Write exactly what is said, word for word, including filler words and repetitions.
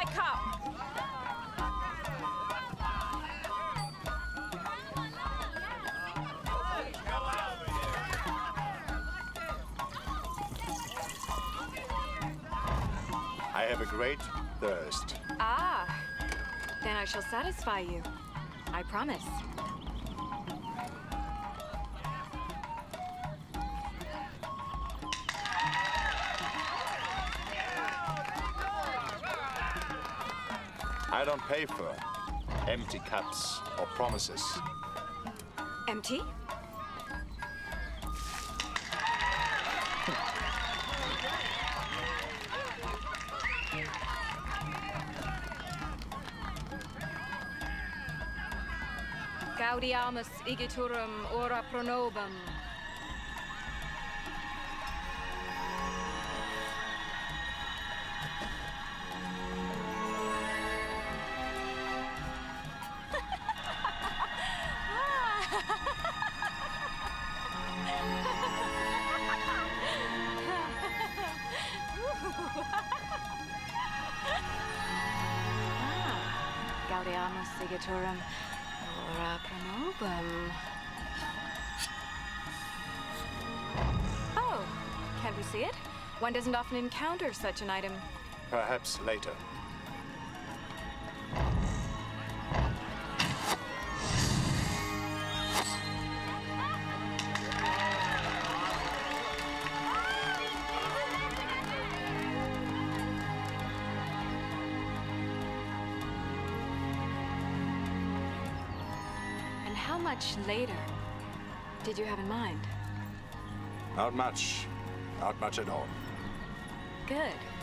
my cup. I have a great thirst. Ah, then I shall satisfy you. I promise. I don't pay for empty cups or promises. Empty? Gaudiamus igiturum ora pro nobis. Gaudiamus igiturum ora pro nobis. Oh, can't we see it? One doesn't often encounter such an item. Perhaps later. How much later did you have in mind? Not much. Not much at all. Good.